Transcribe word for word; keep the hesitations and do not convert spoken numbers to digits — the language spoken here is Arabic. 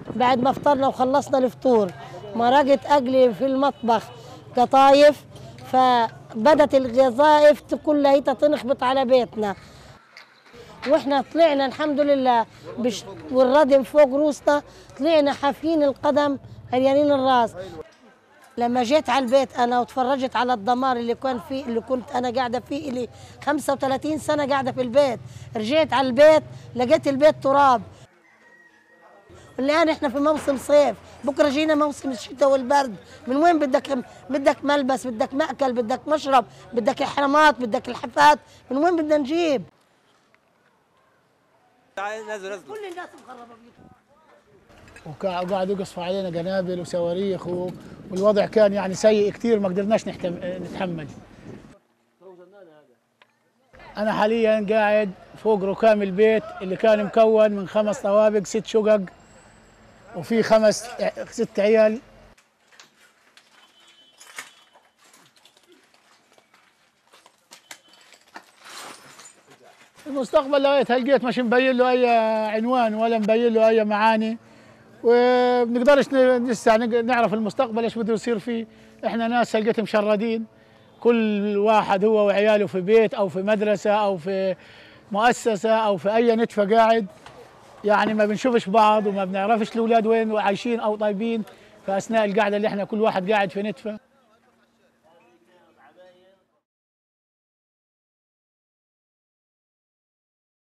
بعد ما فطرنا وخلصنا الفطور مرقت أقلي في المطبخ قطايف، فبدت القذائف كلها تنخبط على بيتنا، واحنا طلعنا الحمد لله بش والردم فوق روسنا، طلعنا حافين القدم عريانين الراس. لما جيت على البيت انا وتفرجت على الدمار اللي كان فيه، اللي كنت انا قاعده فيه لي خمسة وثلاثين سنه قاعده في البيت، رجعت على البيت لقيت البيت تراب. الان احنا في موسم صيف، بكره جينا موسم الشتاء والبرد، من وين بدك بدك ملبس، بدك مأكل، بدك مشرب، بدك احرامات، بدك الحفات، من وين بدنا نجيب؟ نزل نزل كل الناس مخربه بيوتهم، وقعدوا يقصفوا علينا قنابل وصواريخ، والوضع كان يعني سيء كثير، ما قدرناش نتحمل. أنا حاليا قاعد فوق ركام البيت اللي كان مكون من خمس طوابق، ست شقق، وفي خمس ست عيال. المستقبل لغايه هالجيت مش مبين له اي عنوان ولا مبين له اي معاني، وبنقدرش لسه نعرف المستقبل ايش بده يصير فيه. احنا ناس هلقيت مشردين، كل واحد هو وعياله في بيت او في مدرسه او في مؤسسه او في اي نتفه قاعد، يعني ما بنشوفش بعض وما بنعرفش الاولاد وين عايشين او طيبين في اثناء القعده اللي احنا كل واحد قاعد في نتفه.